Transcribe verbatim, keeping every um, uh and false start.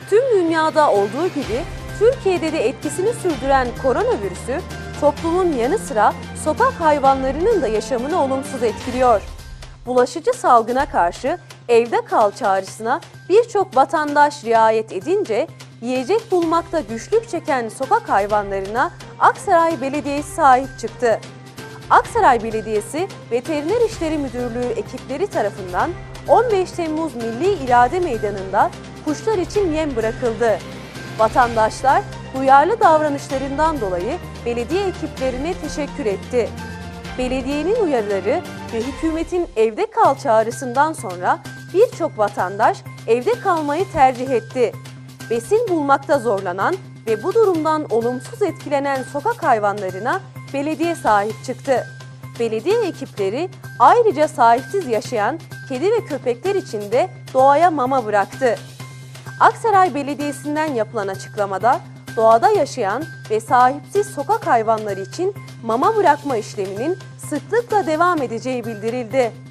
Tüm dünyada olduğu gibi Türkiye'de de etkisini sürdüren koronavirüsü toplumun yanı sıra sokak hayvanlarının da yaşamını olumsuz etkiliyor. Bulaşıcı salgına karşı evde kal çağrısına birçok vatandaş riayet edince yiyecek bulmakta güçlük çeken sokak hayvanlarına Aksaray Belediyesi sahip çıktı. Aksaray Belediyesi Veteriner İşleri Müdürlüğü ekipleri tarafından on beş Temmuz Milli İrade Meydanı'nda kuşlar için yem bırakıldı. Vatandaşlar duyarlı davranışlarından dolayı belediye ekiplerine teşekkür etti. Belediyenin uyarıları ve hükümetin evde kal çağrısından sonra birçok vatandaş evde kalmayı tercih etti. Besin bulmakta zorlanan ve bu durumdan olumsuz etkilenen sokak hayvanlarına belediye sahip çıktı. Belediye ekipleri ayrıca sahipsiz yaşayan kedi ve köpekler için de doğaya mama bıraktı. Aksaray Belediyesi'nden yapılan açıklamada doğada yaşayan ve sahipsiz sokak hayvanları için mama bırakma işleminin sıklıkla devam edeceği bildirildi.